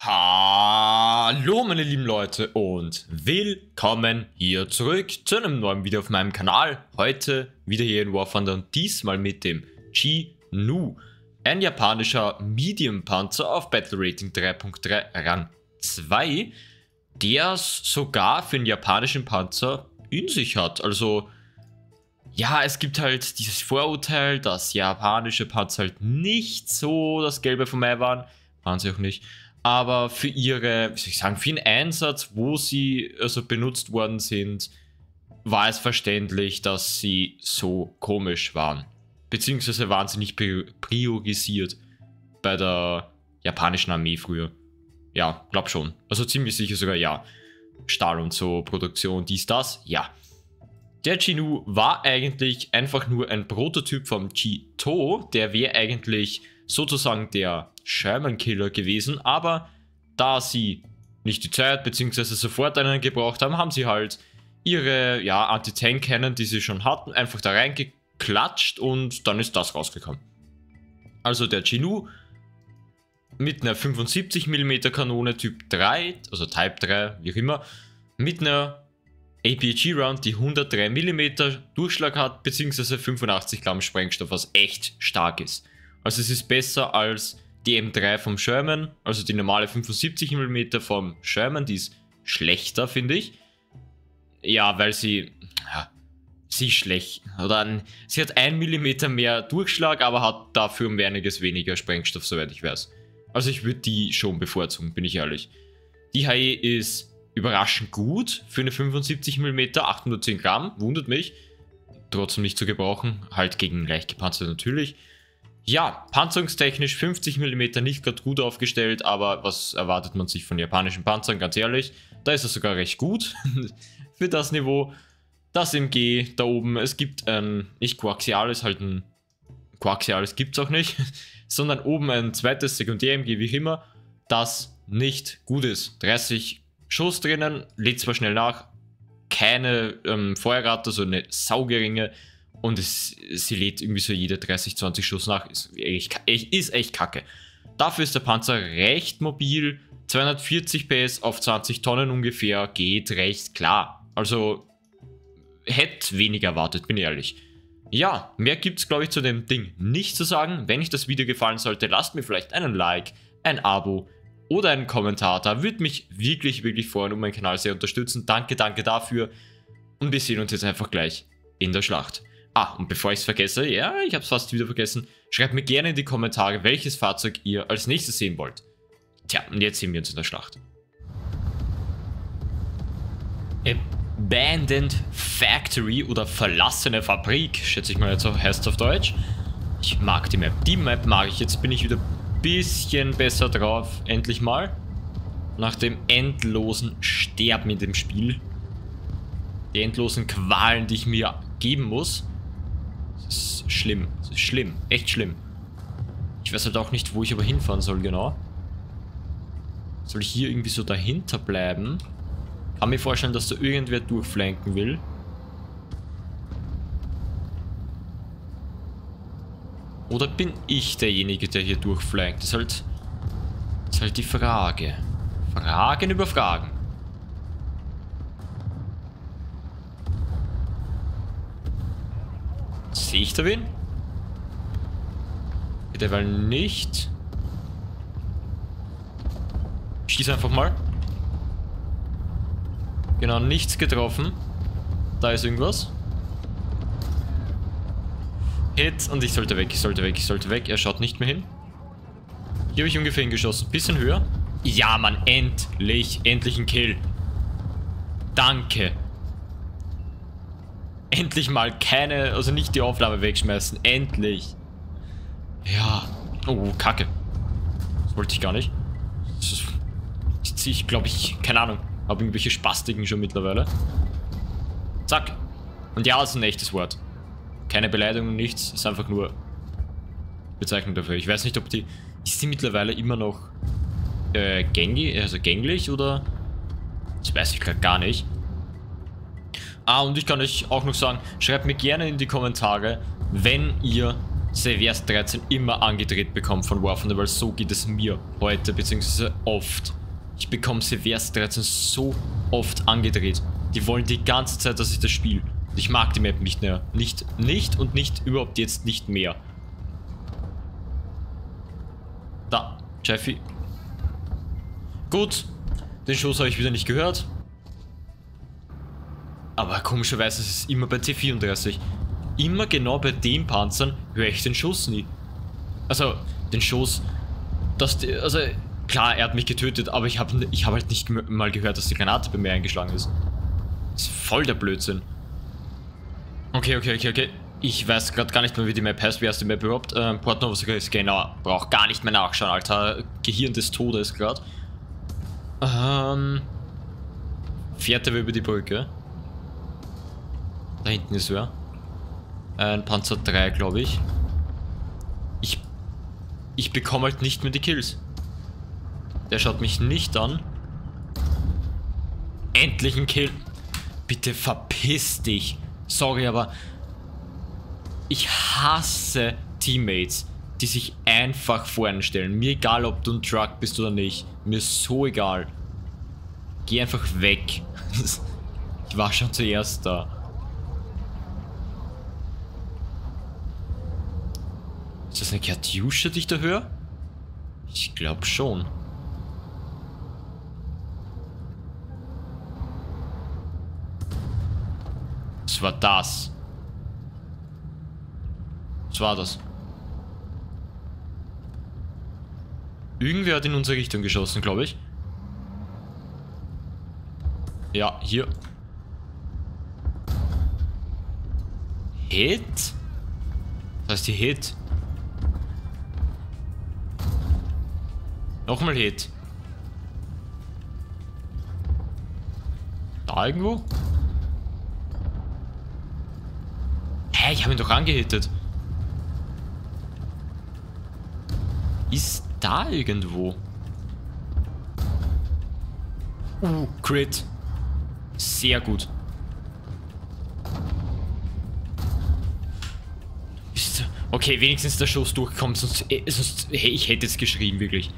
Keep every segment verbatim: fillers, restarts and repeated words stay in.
Hallo meine lieben Leute und willkommen hier zurück zu einem neuen Video auf meinem Kanal. Heute wieder hier in War Thunder und diesmal mit dem Chi-Nu, ein japanischer Medium Panzer auf Battle Rating drei Punkt drei Rang zwei, der es sogar für einen japanischen Panzer in sich hat. Also ja, es gibt halt dieses Vorurteil, dass japanische Panzer halt nicht so das Gelbe vom Ei waren, waren sie auch nicht. Aber für ihre, wie soll ich sagen, für den Einsatz, wo sie also benutzt worden sind, war es verständlich, dass sie so komisch waren. Beziehungsweise waren sie nicht priorisiert bei der japanischen Armee früher. Ja, glaub schon. Also ziemlich sicher sogar ja. Stahl und so, Produktion, dies, das, ja. Der Chi-Nu war eigentlich einfach nur ein Prototyp vom Chi-To, der wäre eigentlich sozusagen der Sherman Killer gewesen, aber da sie nicht die Zeit bzw. sofort einen gebraucht haben, haben sie halt ihre ja, Anti-Tank-Cannon, die sie schon hatten, einfach da reingeklatscht und dann ist das rausgekommen. Also der Chi-Nu mit einer fünfundsiebzig Millimeter Kanone Typ drei, also Type drei, wie auch immer, mit einer A P G-Round, die hundertdrei Millimeter Durchschlag hat, beziehungsweise fünfundachtzig Gramm Sprengstoff, was echt stark ist. Also es ist besser als die M drei vom Sherman, also die normale fünfundsiebzig Millimeter vom Sherman, die ist schlechter, finde ich. Ja, weil sie, ja, sie ist schlecht. Oder sie hat ein Millimeter mehr Durchschlag, aber hat dafür um einiges weniger Sprengstoff, soweit ich weiß. Also ich würde die schon bevorzugen, bin ich ehrlich. Die H E ist überraschend gut für eine fünfundsiebzig Millimeter, achthundertzehn Gramm, wundert mich. Trotzdem nicht zu gebrauchen, halt gegen leicht gepanzert natürlich. Ja, panzerungstechnisch fünfzig Millimeter nicht gerade gut aufgestellt, aber was erwartet man sich von japanischen Panzern, ganz ehrlich? Da ist es sogar recht gut für das Niveau. Das M G da oben, es gibt ein, nicht koaxiales, halt ein, koaxiales gibt es auch nicht, sondern oben ein zweites Sekundär-M G, wie immer, das nicht gut ist. dreißig Schuss drinnen, lädt zwar schnell nach, keine ähm, Feuerrate, so eine saugeringe. Und es, sie lädt irgendwie so jede dreißig, zwanzig Schuss nach. Ist echt, ist echt kacke. Dafür ist der Panzer recht mobil. zweihundertvierzig P S auf zwanzig Tonnen ungefähr. Geht recht klar. Also hätte weniger erwartet, bin ich ehrlich. Ja, mehr gibt es, glaube ich, zu dem Ding nicht zu sagen. Wenn euch das Video gefallen sollte, lasst mir vielleicht einen Like, ein Abo oder einen Kommentar da. Würde mich wirklich, wirklich freuen und meinen Kanal sehr unterstützen. Danke, danke dafür. Und wir sehen uns jetzt einfach gleich in der Schlacht. Ah, und bevor ich es vergesse, ja, ich habe es fast wieder vergessen, schreibt mir gerne in die Kommentare, welches Fahrzeug ihr als nächstes sehen wollt. Tja, und jetzt sehen wir uns in der Schlacht. Abandoned Factory oder verlassene Fabrik, schätze ich mal jetzt auch, heißt es auf Deutsch. Ich mag die Map. Die Map mag ich. Jetzt bin ich wieder ein bisschen besser drauf, endlich mal. Nach dem endlosen Sterben in dem Spiel. Die endlosen Qualen, die ich mir geben muss. Das ist schlimm. Das ist schlimm. Echt schlimm. Ich weiß halt auch nicht, wo ich aber hinfahren soll, genau. Soll ich hier irgendwie so dahinter bleiben? Kann mir vorstellen, dass da irgendwer durchflanken will. Oder bin ich derjenige, der hier durchflankt? Das ist halt, das ist halt die Frage. Fragen über Fragen. Sehe ich da wen? Derweil nicht. Ich schieße einfach mal. Genau, nichts getroffen. Da ist irgendwas. Hit und ich sollte weg, ich sollte weg, ich sollte weg. Er schaut nicht mehr hin. Hier habe ich ungefähr hingeschossen. Bisschen höher. Ja, Mann, endlich, endlich ein Kill. Danke. Endlich mal keine, also nicht die Aufnahme wegschmeißen. Endlich. Ja. Oh, Kacke. Das wollte ich gar nicht. Ist, ich glaube, ich, keine Ahnung, habe irgendwelche Spastiken schon mittlerweile. Zack. Und ja, das ist ein echtes Wort. Keine Beleidigung, nichts. Ist einfach nur Bezeichnung dafür. Ich weiß nicht, ob die, ist die mittlerweile immer noch äh, gängig, also gänglich oder? Das weiß ich gerade gar nicht. Ah, und ich kann euch auch noch sagen, schreibt mir gerne in die Kommentare, wenn ihr Severus dreizehn immer angedreht bekommt von War Thunder, weil so geht es mir heute, beziehungsweise oft. Ich bekomme Severus dreizehn so oft angedreht. Die wollen die ganze Zeit, dass ich das spiele. Ich mag die Map nicht mehr. Nicht, nicht und nicht überhaupt jetzt nicht mehr. Da, Jeffy. Gut, den Schuss habe ich wieder nicht gehört. Aber komischerweise ist es immer bei T vierunddreißig. Immer genau bei den Panzern höre ich den Schuss nie. Also, den Schuss, dass die, also, klar, er hat mich getötet, aber ich habe ich hab halt nicht mal gehört, dass die Granate bei mir eingeschlagen ist. Das ist voll der Blödsinn. Okay, okay, okay, okay. Ich weiß gerade gar nicht mehr, wie die Map heißt. Wie heißt die Map überhaupt? Ähm, Port Nova ist genau. Braucht gar nicht mehr nachschauen, Alter. Gehirn des Todes gerade. Ähm. Fährt er über die Brücke? Da hinten ist wer. Ein Panzer drei, glaube ich. Ich. Ich bekomme halt nicht mehr die Kills. Der schaut mich nicht an. Endlich ein Kill. Bitte verpiss dich. Sorry, aber ich hasse Teammates, die sich einfach vorne stellen. Mir egal, ob du ein Truck bist oder nicht. Mir ist so egal. Geh einfach weg. Ich war schon zuerst da. Ist das eine Katjuscha, die ich da höre? Ich glaube schon. Was war das? Was war das? Irgendwer hat in unsere Richtung geschossen, glaube ich. Ja, hier. Hit? Das heißt die Hit. Nochmal Hit. Da irgendwo? Hä, ich habe ihn doch angehittet. Ist da irgendwo? Uh, Crit. Sehr gut. Ist, okay, wenigstens der Schuss durchkommt, sonst, äh, sonst hey, ich hätte es geschrien, wirklich.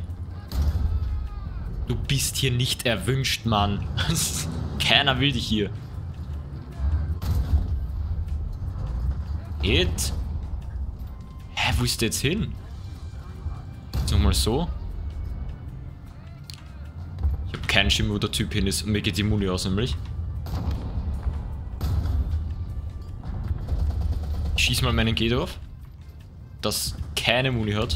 Du bist hier nicht erwünscht, Mann. Keiner will dich hier. Hit. Hä, wo ist der jetzt hin? Jetzt nochmal so. Ich habe keinen Schimmer, wo der Typ hin ist. Und mir geht die Muni aus, nämlich. Ich schieß mal meinen G drauf. Das keine Muni hat.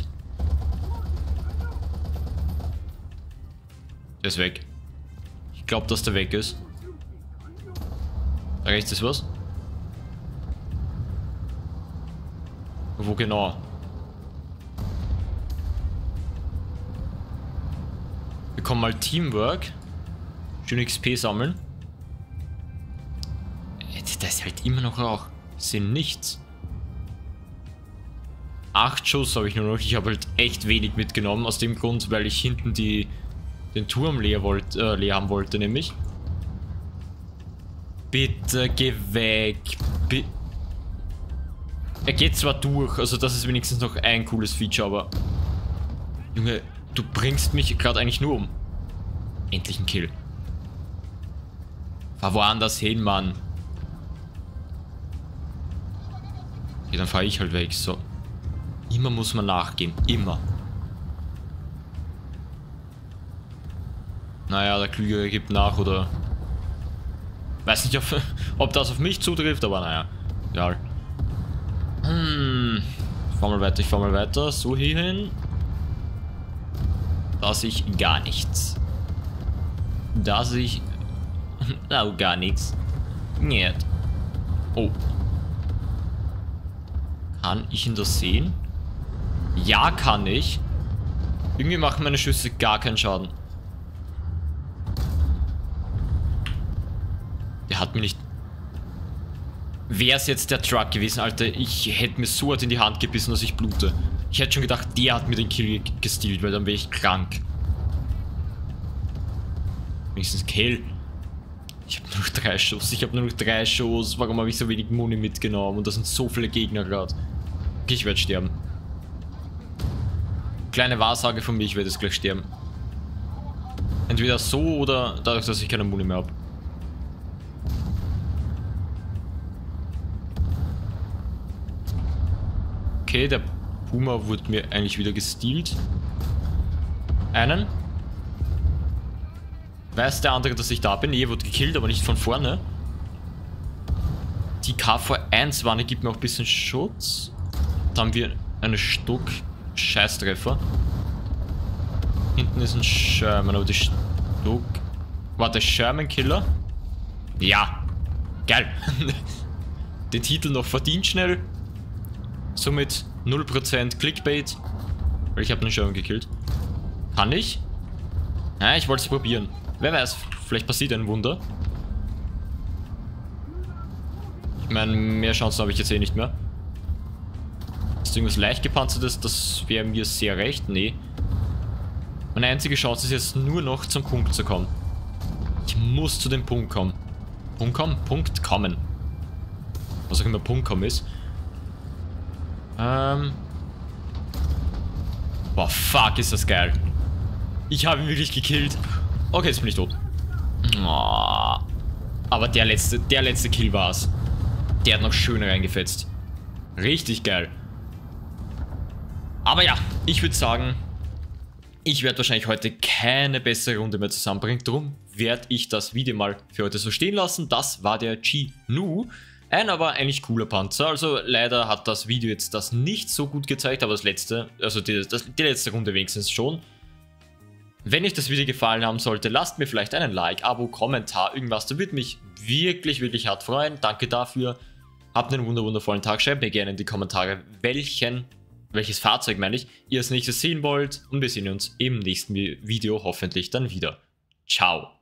Der ist weg. Ich glaube, dass der weg ist. Da rechts ist was. Wo genau? Wir kommen mal Teamwork. Schön X P sammeln. Da ist halt immer noch Rauch. Ich sehe nichts. Acht Schuss habe ich nur noch. Ich habe halt echt wenig mitgenommen. Aus dem Grund, weil ich hinten die, den Turm leer, wollt, äh, leer haben wollte, nämlich. Bitte geh weg. Bi er geht zwar durch, also das ist wenigstens noch ein cooles Feature, aber... Junge, du bringst mich gerade eigentlich nur um. Endlich ein Kill. Fahr woanders hin, Mann. Okay, dann fahre ich halt weg, so. Immer muss man nachgehen, immer. Naja, der Klügere gibt nach, oder... Weiß nicht, ob, ob das auf mich zutrifft, aber naja. Egal. Hm. Ich fahr mal weiter, ich fahr mal weiter. So hierhin. Da sehe ich gar nichts. Da sehe ich... Oh, gar nichts. Nicht. Oh. Kann ich ihn das sehen? Ja, kann ich. Irgendwie machen meine Schüsse gar keinen Schaden. Der hat mir nicht... Wäre es jetzt der Truck gewesen, Alter, ich hätte mir so hart in die Hand gebissen, dass ich blute. Ich hätte schon gedacht, der hat mir den Kill gestealt, weil dann wäre ich krank. Wenigstens Kill. Ich habe nur noch drei Schuss, ich habe nur noch drei Schuss. Warum habe ich so wenig Muni mitgenommen? Und da sind so viele Gegner gerade. Okay, ich werde sterben. Kleine Wahrsage von mir, ich werde jetzt gleich sterben. Entweder so oder dadurch, dass ich keine Muni mehr habe. Okay, der Puma wurde mir eigentlich wieder gestealt. Einen. Weiß der andere, dass ich da bin? Nee, wurde gekillt, aber nicht von vorne. Die K V eins Wanne gibt mir auch ein bisschen Schutz. Da haben wir eine Stock Scheißtreffer. Hinten ist ein Sherman, aber die Stock... War der Sherman Killer? Ja. Geil. Den Titel noch verdient schnell. Somit null Prozent Clickbait. Weil ich habe einen Sherman gekillt. Kann ich? Ja, ich wollte es probieren. Wer weiß, vielleicht passiert ein Wunder. Ich meine, mehr Chancen habe ich jetzt eh nicht mehr. Ist irgendwas leicht gepanzertes? Das wäre mir sehr recht. Nee. Meine einzige Chance ist jetzt nur noch zum Punkt zu kommen. Ich muss zu dem Punkt kommen. Punkt kommen? Punkt kommen. Was auch immer Punkt kommen ist. Ähm. Boah, fuck, ist das geil. Ich habe ihn wirklich gekillt. Okay, jetzt bin ich tot. Oh. Aber der letzte, der letzte Kill war's. Der hat noch schön reingefetzt. Richtig geil. Aber ja, ich würde sagen, ich werde wahrscheinlich heute keine bessere Runde mehr zusammenbringen. Darum werde ich das Video mal für heute so stehen lassen. Das war der Chi-Nu. Ein aber eigentlich cooler Panzer. Also leider hat das Video jetzt das nicht so gut gezeigt, aber das letzte, also die, das, die letzte Runde wenigstens schon. Wenn euch das Video gefallen haben sollte, lasst mir vielleicht einen Like, Abo, Kommentar, irgendwas. Das würde mich wirklich, wirklich hart freuen. Danke dafür. Habt einen wundervollen Tag. Schreibt mir gerne in die Kommentare, welchen, welches Fahrzeug, meine ich, ihr als nächstes sehen wollt. Und wir sehen uns im nächsten Video hoffentlich dann wieder. Ciao.